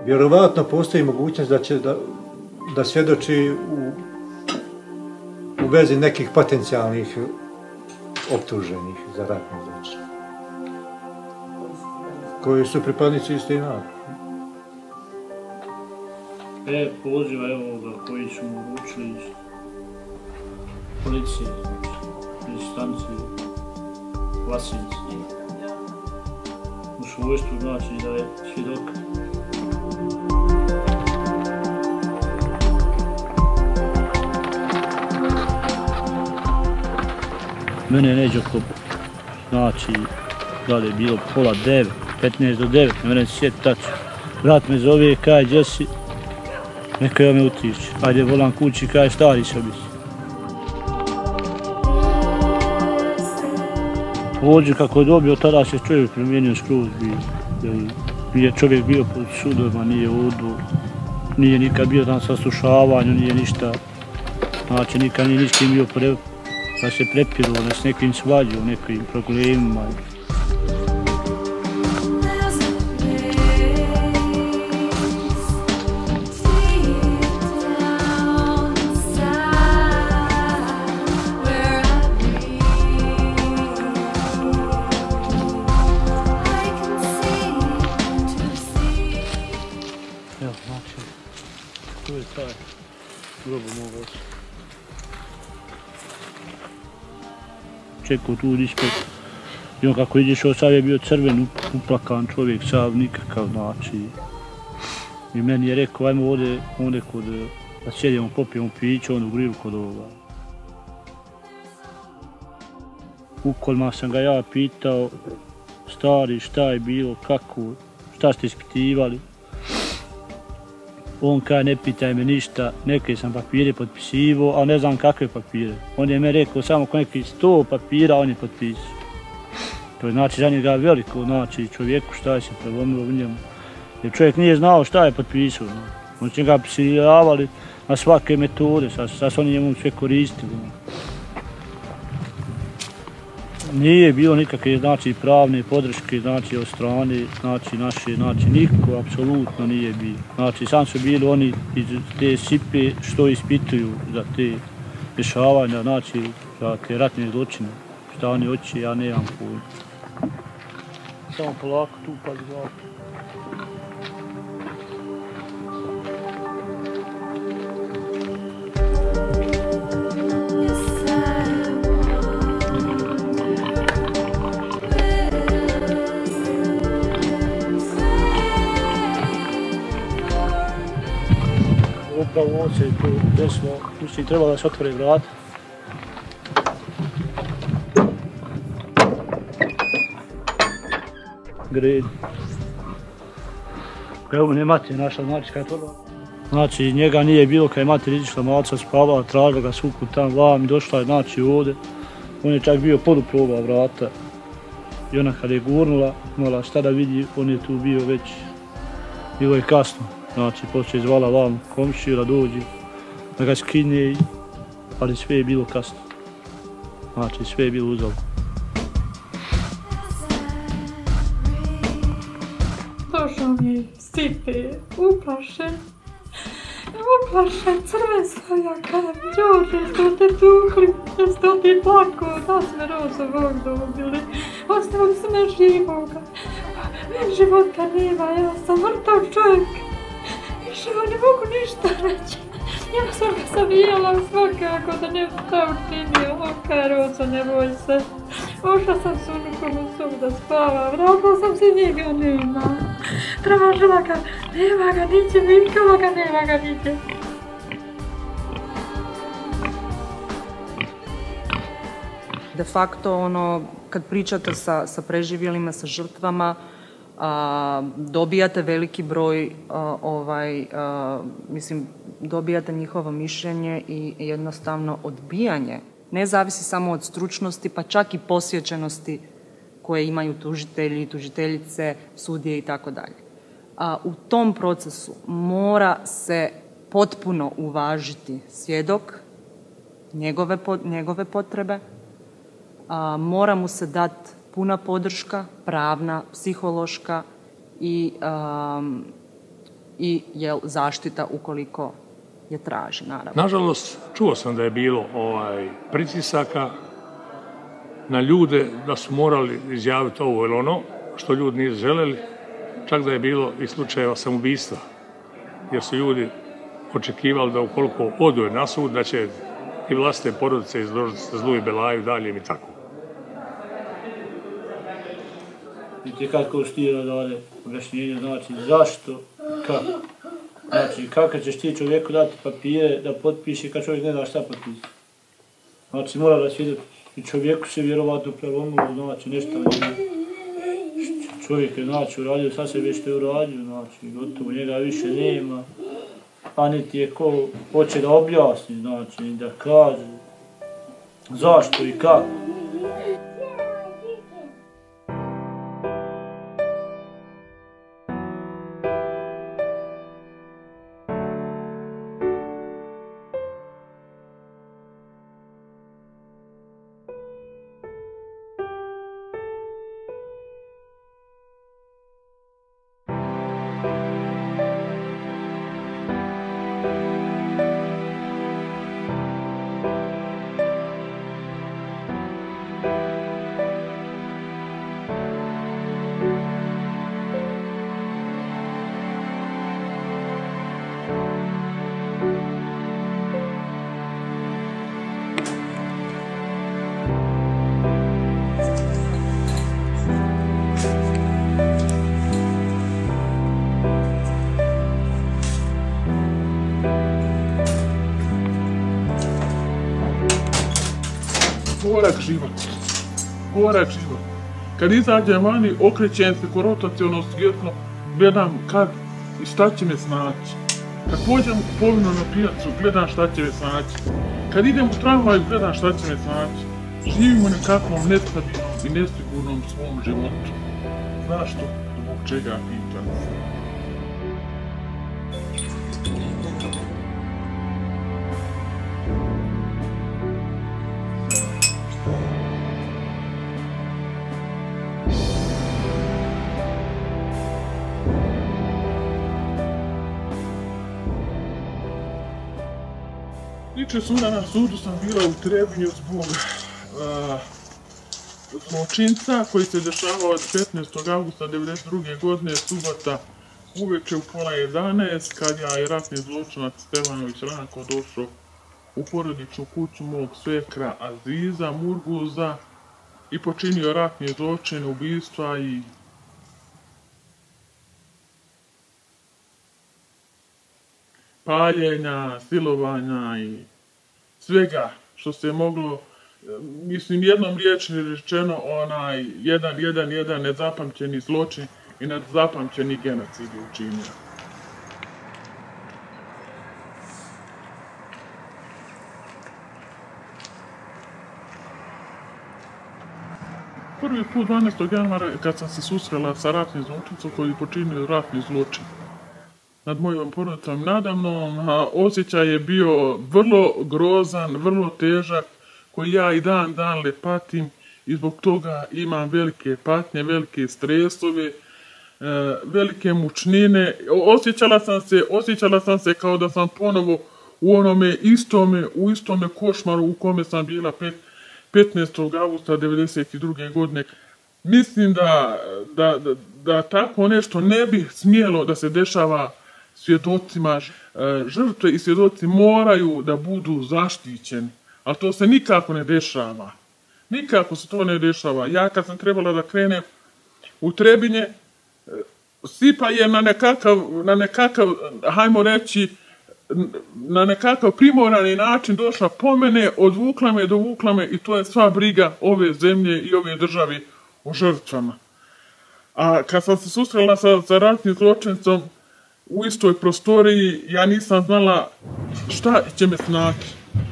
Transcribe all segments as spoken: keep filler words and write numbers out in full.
vjerovatno postoji mogućnost da će da, da svjedoči u, u vezi nekih potencijalnih optuženih za ratne zločine, koji su pripadnici iste naroda. E, poziva evo ovoga koji su mu uručili iz policije, iz stanice Vlasinci. U svojstvu znači da je svjedok. Mene je neđe oko, znači, da li je bilo pola devet, petnaest do devet, ne mene se sjeti tačno. Brat me zove, kaj, gdje si? Neka ja me utići. Ajde, volam kući, kaj, stari se bi. Pođe kako je dobio, tada se čovjek promijenio skroz bio. Nije čovjek bio pod sudovima, nije odu, nije nikad bio na saslušavanju, nije ništa. Znači, nikad nije niškim bio pre, da se prepirao, da s nekim svađao, nekim problemima. Evo, znači, tu je taj grobu mog oca. Čekao tu ispred. I on kako ideš, ovo sad je bio crven, uplakan čovjek, sav nikakav, znači. I meni je rekao, ajmo ovdje, ovdje kod, da sjedimo, popijemo piće, on u grilu kod ovoga. U kolima sam ga ja pitao, stari, šta je bilo, kako, šta ste ispitivali. On kaže, ne pitaj me ništa, neke sam papire potpisivao, ali ne znam kakve papire. On je me rekao samo ko neki sto papira, on je potpisao. To je znači za njega veliko, znači čovjeku šta je se prelomilo u njemu. Jer čovjek nije znao šta je potpisao. On će ga prisiljavali na svake metode, sad su oni njemu sve koristili. Nije bilo nikakve znači, pravne podrške znači, od strane znači, naše, znači niko apsolutno nije bilo. Znači sam su bili oni iz te sipe što ispituju za te dešavanja, znači za te ratne zločine. Šta oni hoće, ja nemam pojma. Samo polako tu pa zglava. Upravo ovo se tu desilo, mislim trebalo da se otvore vrata. Gred. Evo me mati našla, znači kada je to. Znači njega nije bilo kad je mati izišla malca spavala, tražila ga svukud tam vam i došla je znači ovdje. On je čak bio podupro ova vrata. I ona kada je gurnula, imala šta da vidi, on je tu bio već, bilo je kasno. Znači, poslije je zvala vam komšiju da dođe, da ga skine, ali sve je bilo kasno. Znači, sve je bilo uzalud. Došao mi je Stipe, uplašen, uplašen, crven stavlja kada mi Djordje, što te tukli, što ti plako, da sme rozo Bog dobili, ostavili su me živoga, meni života nema, ja sam mrtav čovjek. Više ne mogu ništa reći. Ja sam ga savijala svakako da ne bi to učinio. Oka roco, ne boj se. Ušla sam s unukom u sobu da spava. Vratila sam se njega, nema. Tražila ga, nema ga niđe, vikala ga, nema ga niđe. De facto, ono, kad pričate sa, sa preživjelima, sa žrtvama, A, dobijate veliki broj, a, ovaj, a, mislim, dobijate njihovo mišljenje i jednostavno odbijanje. Ne zavisi samo od stručnosti, pa čak i posjećenosti koje imaju tužitelji, tužiteljice, sudije i tako dalje. U tom procesu mora se potpuno uvažiti svjedok, njegove, njegove potrebe, a, mora mu se dati puna podrška, pravna, psihološka i um, i jel, zaštita ukoliko je traži, naravno. Nažalost, čuo sam da je bilo ovaj, pritisaka na ljude da su morali izjaviti ovo ili ono, što ljudi nisu želeli, čak da je bilo i slučajeva samoubistva, jer su ljudi očekivali da ukoliko odu na sud, da će i vlastite porodice izložiti se zlu i belaju dalje i tako. I ti kako štira dade objašnjenje, znači zašto, kako. Znači, kako ćeš ti čovjeku dati papire da potpiše kad čovjek ne zna šta potpiše. Znači, mora da svjedoči. I čovjeku se vjerovatno prelomilo, znači, nešto nije. Čovjek je, znači, uradio sa sebe što je uradio, znači, gotovo njega više nema. A niti je ko hoće da objasni, znači, da kaže zašto i kako. Gorak život, gorak život. Kad izađem vani, okrećem se ko rotaciono svjetlo, gledam kad i šta će me snaći. Kad pođem u kupovinu na pijacu, gledam šta će me snaći. Kad idem u tramvaju, gledam šta će me snaći. Živim u nekakvom nestabilnom i nesigurnom svom životu. Zašto? Zbog čega pitam se. Juče suda na sudu sam bila u Trebinju zbog uh, zločinca koji se dešavao od petnaestog avgusta devedeset druge godine, subota, uveče u pola jedanaest, kad je ratni zločinac Stevanović Ranko došao u porodičnu kuću mog svekra Aziza Murguza i počinio ratni zločin, ubistva i paljenja, silovanja i svega što se moglo, mislim, jednom riječju rečeno, onaj jedan, jedan, jedan nezapamćeni zločin i nezapamćeni genocid je učinio. Prvi put dvanaestog januara kad sam se susrela sa ratnim zločincom koji je počinio ratni zločin nad mojom porodicom nadamnom, osjećaj je bio vrlo grozan, vrlo težak, koji ja i dan dan le patim i zbog toga imam velike patnje, velike stresove, velike mučnine. Osjećala sam se, osjećala sam se kao da sam ponovo u onome istome, u istome košmaru u kome sam bila petnaestog avgusta devedeset druge godine. Mislim da, da, da, da tako nešto ne bi smjelo da se dešava svjedocima. Žrtve i svjedoci moraju da budu zaštićeni, ali to se nikako ne dešava. Nikako se to ne dešava. Ja kad sam trebala da krenem u Trebinje, Sipa je na nekakav, na nekakav, hajmo reći, na nekakav primorani način došla po mene, odvukla me, dovukla me i to je sva briga ove zemlje i ove države o žrtvama. A kad sam se susrela sa, sa ratnim zločincom u istoj prostoriji, ja nisam znala šta će me snaći.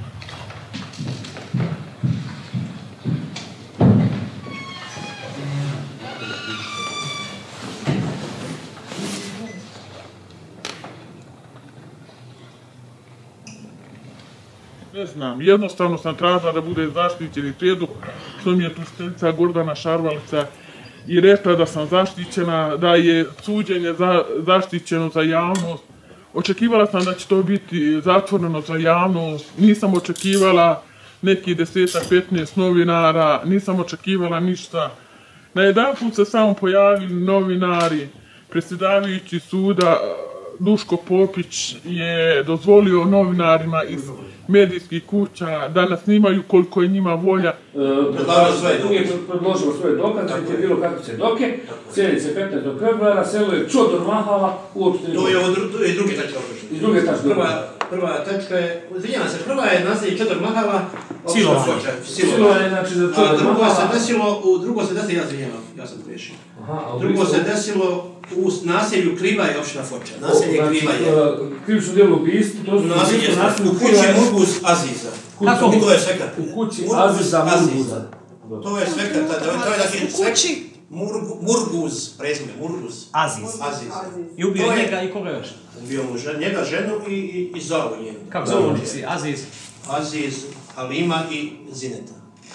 Ne znam, jednostavno sam tražila da bude zaštićeni prijedlog, što mi je tužiteljica Gordana Šarvalica i rekla da sam zaštićena, da je suđenje za, zaštićeno za javnost. Očekivala sam da će to biti zatvoreno za javnost, nisam očekivala neki desetak, petnaest novinara, nisam očekivala ništa. Najedanput se samo pojavili novinari, predsjedavajući suda Duško Popić je dozvolio novinarima iz medijskih kuća da nas snimaju koliko je njima volja. Uvijek predložilo svoje dokaze, je bilo kakve svjedoke, sjednice petnaestog februara, selo je čudor mahala, uopšte... To je druge tačke. Iz druge tačke. Prva tačka je, izvinjavam se, prva je naselje čudor mahala, silovanje, znači za čudor mahala. Drugo se desilo, drugo se desilo, ja izvinjavam, ja sam priješio. Drugo se desilo u naselju Krivaje, opština Foča. Naselje Krivaje. Krivično djelo ubijstvo, to su naselje u kući Murguz Aziza. Kako? To je svekat. U kući Aziza Murguza. To je svekat. U kući Murguz, prezime, Murguz. Aziz. Aziz. I ubio njega i koga još? Ubio mu njega, ženu i zovu njenu. Kako zovu si? Aziz? Aziz, Halima i Zineta.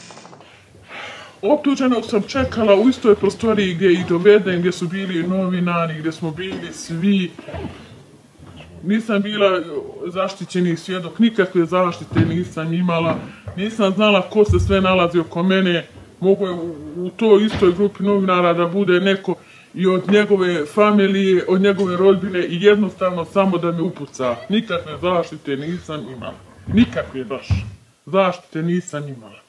Optuženog sam čekala u istoj prostoriji gdje i doveden, gdje su bili novinari, gdje smo bili svi. Nisam bila zaštićeni svjedok, nikakve zaštite nisam imala. Nisam znala ko se sve nalazi oko mene. Mogu je u toj istoj grupi novinara da bude neko i od njegove familije, od njegove rodbine i jednostavno samo da me upuca. Nikakve zaštite nisam imala. Nikakve baš zaštite nisam imala.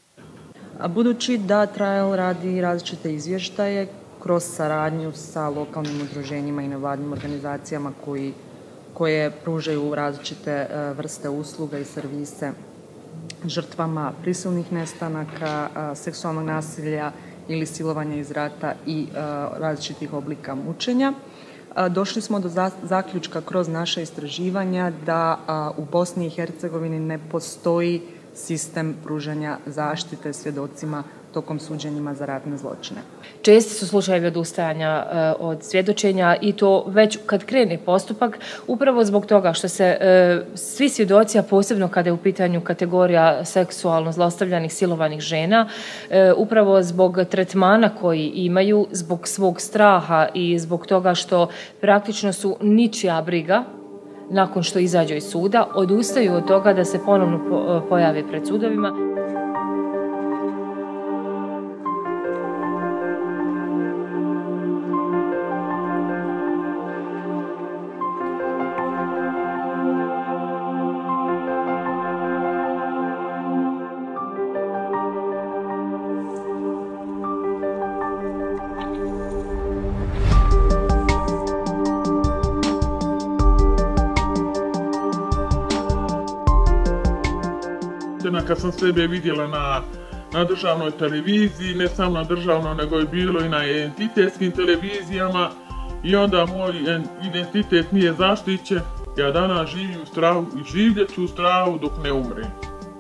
A budući da Trial radi različite izvještaje kroz saradnju sa lokalnim udruženjima i nevladnim organizacijama koji, koje pružaju različite vrste usluga i servise žrtvama prisilnih nestanaka, seksualnog nasilja ili silovanja iz rata i različitih oblika mučenja, došli smo do zaključka kroz naše istraživanja da u Bosni i Hercegovini ne postoji sistem pružanja zaštite svjedocima tokom suđenjima za ratne zločine. Česti su slučajevi odustajanja od svjedočenja i to već kad krene postupak, upravo zbog toga što se svi svjedoci, a posebno kada je u pitanju kategorija seksualno zlostavljanih, silovanih žena, upravo zbog tretmana koji imaju, zbog svog straha i zbog toga što praktično su ničija briga, nakon što izađu iz suda, odustaju od toga da se ponovno pojave pred sudovima. Kad sam sebe vidjela na, na državnoj televiziji, ne samo na državnoj, nego je bilo i na identitetskim televizijama i onda moj identitet nije zaštićen. Ja danas živim u strahu i življet ću u strahu dok ne umrem.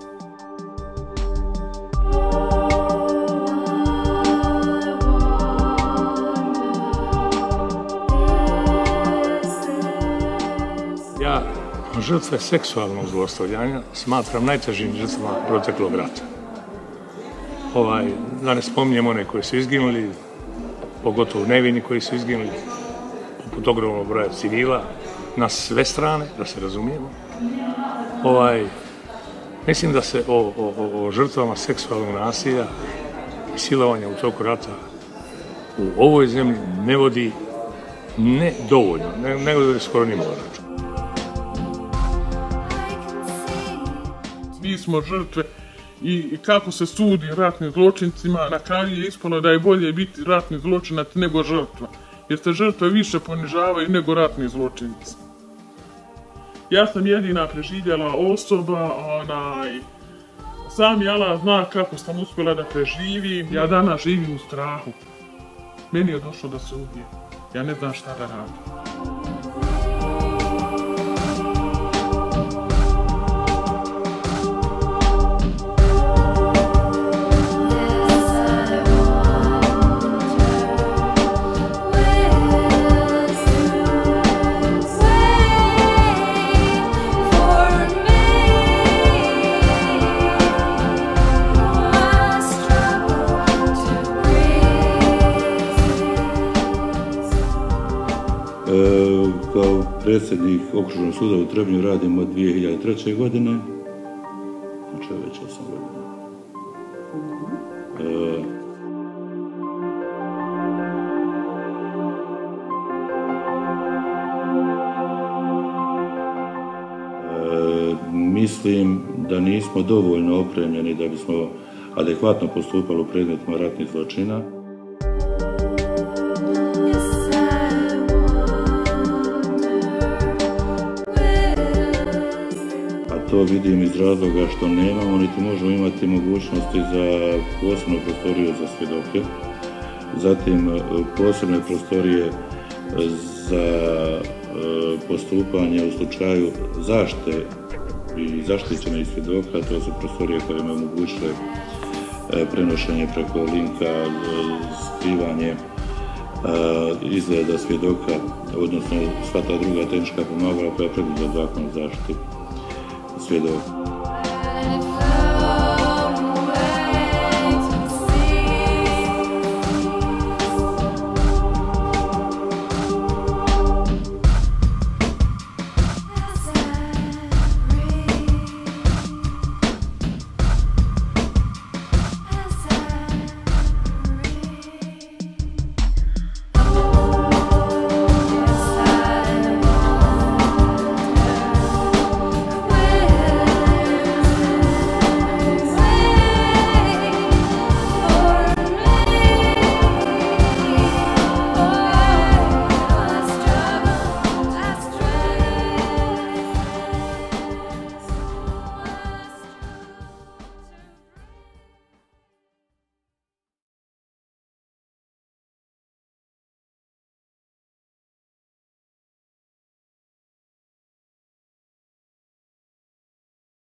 Ja žrtve seksualnog zlostavljanja smatram najtežim žrtvama proteklog rata. Ovaj, da ne spominjem one koji su izginuli, pogotovo nevini koji su izginuli, poput ogromnog broja civila, na sve strane, da se razumijemo. Ovaj, mislim da se o, o, o žrtvama seksualnog nasilja i silovanja u toku rata u ovoj zemlji ne vodi ne dovoljno, ne, nego da je skoro ni moguće. Mi smo žrtve i kako se sudi ratnim zločincima, na kraju je ispalo da je bolje biti ratni zločinac nego žrtva, jer se žrtve više ponižavaju nego ratni zločinci. Ja sam jedina preživjela osoba, onaj, sami Allah zna kako sam uspjela da preživim, ja danas živim u strahu. Meni je došlo da se ubijem, ja ne znam šta da radim. Kao predsjednik Okružnog suda u Trebinju radim od dvije hiljade treće. godine, znači već osam godina. Mislim da nismo dovoljno opremljeni da bismo adekvatno postupali u predmetima ratnih zločina. A to vidim iz razloga što nemamo, niti možemo imati mogućnosti za posebnu prostoriju za svjedoke, zatim posebne prostorije za postupanje u slučaju zaštite i zaštićenih svjedoka, to su prostorije koje im omogućile prenošenje preko linka, skrivanje izgleda svjedoka, odnosno sva ta druga tehnička pomagala koja predviđa zakon o zaštiti svjedoka.